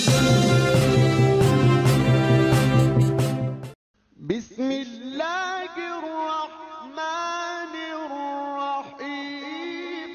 بسم اللہ الرحمن الرحیم۔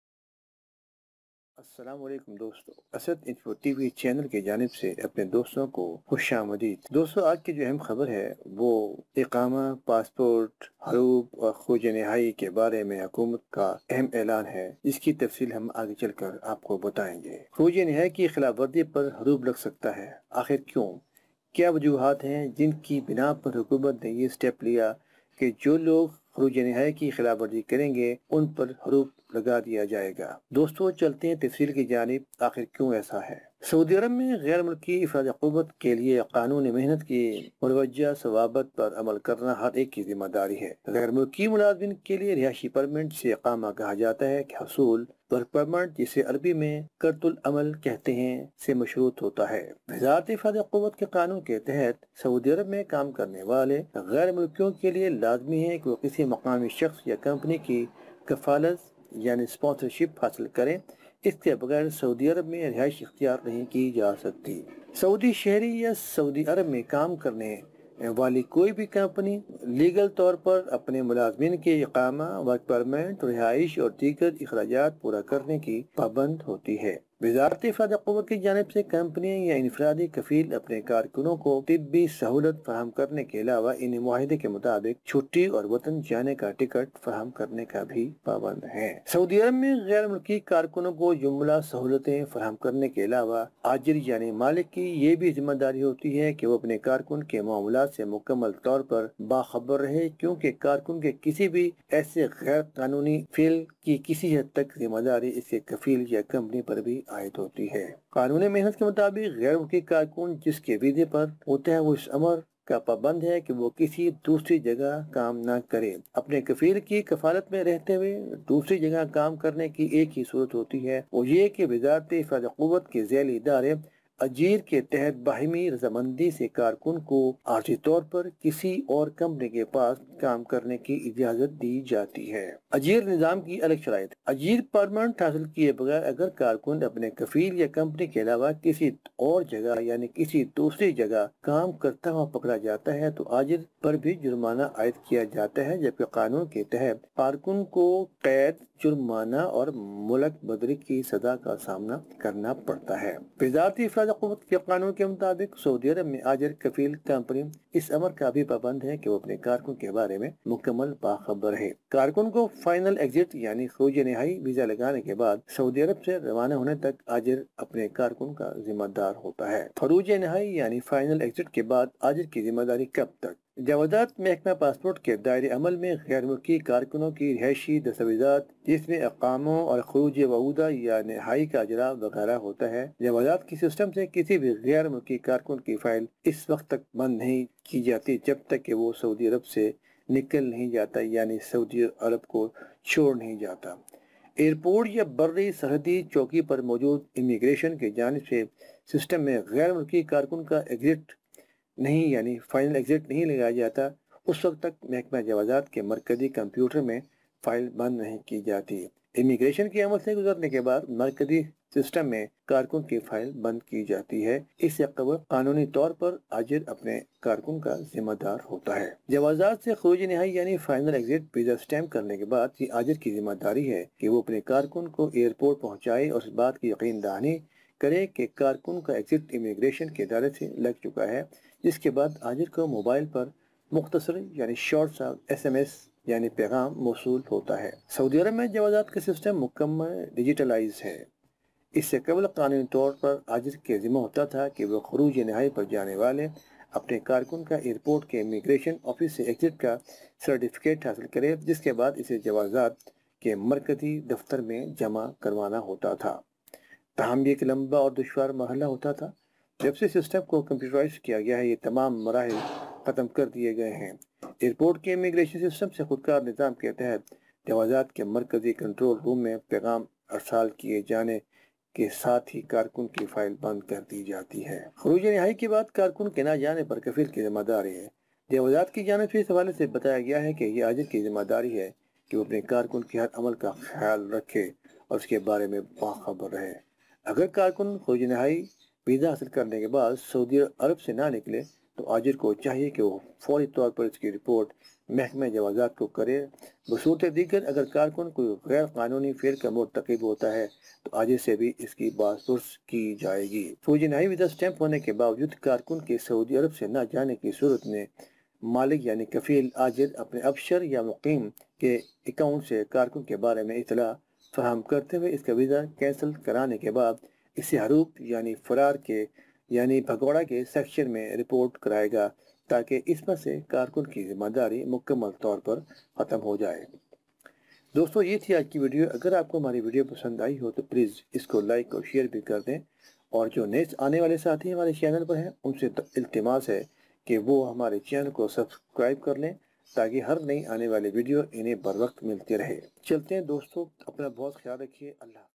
السلام علیکم دوستو، اسد انفو ٹی وی چینل کی جانب سے اپنے دوستوں کو خوش آمدید۔ دوستو، آج کی جو اہم خبر ہے وہ اقامہ، پاسپورٹ، حروب اور خروج نہائی کے بارے میں حکومت کا اہم اعلان ہے، جس کی تفصیل ہم آگے چل کر آپ کو بتائیں گے۔ خروج نہائی کی خلاف ورزی پر حروب لگ سکتا ہے، آخر کیوں؟ کیا وجوہات ہیں جن کی بنا پر حکومت نے یہ سٹیپ لیا کہ جو لوگ خروج نہائی کی خلاف ورزی کریں گے ان پر حروب لگا دیا جائے گا؟ دوستو، چلتے ہیں تفصیل کی جانب، آخر کیوں ایسا ہے۔ سعودی عرب میں غیر ملکی افراد قوت کے لیے قانون محنت کی مروجہ ضوابط پر عمل کرنا ہر ایک کی ذمہ داری ہے۔ غیر ملکی ملازمین کے لیے رہائشی پرمٹ سے اقامہ کہا جاتا ہے کہ حصول ورک پرمٹ، جسے عربی میں کرت العمل کہتے ہیں، سے مشروط ہوتا ہے۔ وزارت افراد قوت کے قانون کے تحت سعودی عرب میں کام کرنے والے غیر ملکیوں کے لیے لازمی ہے کہ وہ کسی مقامی شخص یا کمپنی کی کفالت یعنی اسپانسرشپ حاصل کریں، اس کے بغیر سعودی عرب میں رہائش اختیار نہیں کی جا سکتی۔ سعودی شہری یا سعودی عرب میں کام کرنے والی کوئی بھی کمپنی لیگل طور پر اپنے ملازمین کے اقامہ، ورک پرمٹ، رہائش اور دیگر اخراجات پورا کرنے کی پابند ہوتی ہے۔ وزارت افراد قوت کی جانب سے کمپنی یا انفرادی کفیل اپنے کارکنوں کو طبی سہولت فراہم کرنے کے علاوہ ان معاہدے کے مطابق چھٹی اور وطن جانے کا ٹکٹ فراہم کرنے کا بھی پابند ہے۔ سعودی عرب میں غیر ملکی کارکنوں کو جملہ سہولتیں فراہم کرنے کے علاوہ آجر یعنی مالک کی یہ بھی ذمہ داری ہوتی ہے کہ وہ اپنے کارکن کے معاملات سے مکمل طور پر باخبر رہے، کیونکہ کارکن کے کسی بھی ایسے غیر قانونی فعل کی کسی حد تک ذمہ داری اس کے کفیل یا کمپنی پر بھی عائد ہوتی ہے۔ قانون محنت کے مطابق غیر ملکی کارکن جس کے ویزے پر ہوتا ہے وہ اس امر کا پابند ہے کہ وہ کسی دوسری جگہ کام نہ کرے۔ اپنے کفیل کی کفالت میں رہتے ہوئے دوسری جگہ کام کرنے کی ایک ہی صورت ہوتی ہے، وہ یہ کہ وزارت افراد قوت کے ذیلی ادارے اجیر کے تحت باہمی رضامندی سے کارکن کو عارضی طور پر کسی اور کمپنی کے پاس کام کرنے کی اجازت دی جاتی ہے۔ اجیر نظام کی الگ شرائط۔ اجیر پرمٹ حاصل کیے بغیر اگر کارکن اپنے کفیل یا کمپنی کے علاوہ کسی اور جگہ یعنی کسی دوسری جگہ کام کرتا ہوا پکڑا جاتا ہے تو اجیر پر بھی جرمانہ عائد کیا جاتا ہے، جبکہ قانون کے تحت کارکن کو قید، جرمانہ اور ملک بدری کی سزا کا سامنا کرنا پڑتا ہے۔ وزارت افراد قوت کے قانون کے مطابق سعودی عرب میں آجر کفیل کمپنی اس امر کا بھی پابند ہے کہ وہ اپنے کارکن کے بارے میں مکمل باخبر ہے۔ کارکن کو فائنل ایگزٹ یعنی خروج نہائی ویزا لگانے کے بعد سعودی عرب سے روانہ ہونے تک آجر اپنے کارکن کا ذمہ دار ہوتا ہے۔ خروج نہائی یعنی فائنل ایگزٹ کے بعد آجر کی ذمہ داری کب تک؟ جوازات محکمہ پاسپورٹ کے دائرے عمل میں غیر ملکی کارکنوں کی رہائشی دستاویزات، جس میں اقاموں اور خروج وعودہ یا نہائی کا اجرا وغیرہ ہوتا ہے۔ جوازات کی سسٹم سے کسی بھی غیر ملکی کارکن کی فائل اس وقت تک بند نہیں کی جاتی جب تک کہ وہ سعودی عرب سے نکل نہیں جاتا، یعنی سعودی عرب کو چھوڑ نہیں جاتا۔ ایئرپورٹ یا بری سرحدی چوکی پر موجود امیگریشن کی جانب سے سسٹم میں غیر ملکی کارکن کا ایگزٹ نہیں یعنی فائنل ایگزٹ نہیں لگایا جاتا، اس وقت تک محکمہ جوازات کے مرکزی کمپیوٹر میں فائل بند نہیں کی جاتی۔ امیگریشن کے عمل سے گزرنے کے بعد مرکزی سسٹم میں کارکن کی فائل بند کی جاتی ہے، اس سے قبل قانونی طور پر آجر اپنے کارکن کا ذمہ دار ہوتا ہے۔ جوازات سے خروج نہائی یعنی فائنل ایگزٹ ویزا سٹیمپ کرنے کے بعد یہ آجر کی ذمہ داری ہے کہ وہ اپنے کارکن کو ایئرپورٹ پہنچائے اور اس بات کی یقین دہانی کرے کہ کارکن کا ایگزٹ امیگریشن کے دائرے سے لگ چکا ہے، جس کے بعد آجر کو موبائل پر مختصر یعنی شارٹ سا SMS یعنی پیغام موصول ہوتا ہے۔ سعودی عرب میں جوازات کا سسٹم مکمل ڈیجیٹلائز ہے۔ اس سے قبل قانونی طور پر آجر کے ذمہ ہوتا تھا کہ وہ خروج نہائی پر جانے والے اپنے کارکن کا ایئرپورٹ کے امیگریشن آفس سے ایگزٹ کا سرٹیفکیٹ حاصل کرے، جس کے بعد اسے جوازات کے مرکزی دفتر میں جمع کروانا ہوتا تھا۔ تاہم یہ ایک لمبا اور دشوار مرحلہ ہوتا تھا۔ جب سے سسٹم کو کمپیوٹرائز کیا گیا ہے، یہ تمام مراحل ختم کر دیے گئے ہیں۔ ایئرپورٹ کے امیگریشن سسٹم سے خودکار نظام کے تحت جوازات کے مرکزی کنٹرول روم میں پیغام ارسال کیے جانے کے ساتھ ہی کارکن کی فائل بند کر دی جاتی ہے۔ خروج نہائی کے بعد کارکن کے نہ جانے پر کفیل کی ذمہ داری ہے۔ جوازات کی جانب سے اس حوالے سے بتایا گیا ہے کہ یہ آجر کی ذمہ داری ہے کہ وہ اپنے کارکن کے ہر عمل کا خیال رکھے اور اس کے بارے میں باخبر رہے۔ اگر کارکن خروج نہائی ویزا حاصل کرنے کے بعد سعودی عرب سے نہ نکلے تو آجر کو چاہیے کہ وہ فوری طور پر اس کی رپورٹ محکمہ جوازات کو کرے۔ بصورت دیگر اگر کارکن کوئی غیر قانونی فعل کا مرتکب ہوتا ہے تو آجر سے بھی اس کی بازپرس کی جائے گی۔ فوجی نہایی ویزا سٹیمپ ہونے کے باوجود کارکن کے سعودی عرب سے نہ جانے کی صورت میں مالک یعنی کفیل آجر اپنے افسر یا مقیم کے اکاؤنٹ سے کارکن کے بارے میں اطلاع فراہم کرتے ہوئے اس کا ویزا کینسل کرانے کے بعد اسے ہروب یعنی فرار کے یعنی بھگوڑا کے سیکشن میں رپورٹ کرائے گا تاکہ اس پر سے کارکن کی ذمہ داری مکمل طور پر ختم ہو جائے۔ دوستو یہ تھی آج کی ویڈیو۔ اگر آپ کو ہماری ویڈیو پسند آئی ہو تو پلیز اس کو لائک اور شیئر بھی کر دیں، اور جو نیکسٹ آنے والے ساتھی ہمارے چینل پر ہیں ان سے التماس ہے کہ وہ ہمارے چینل کو سبسکرائب کر لیں تاکہ ہر نئی آنے والی ویڈیو انہیں بر وقت ملتی رہے۔ چلتے ہیں دوستو، اپنا بہت خیال رکھیے۔ اللہ حافظ۔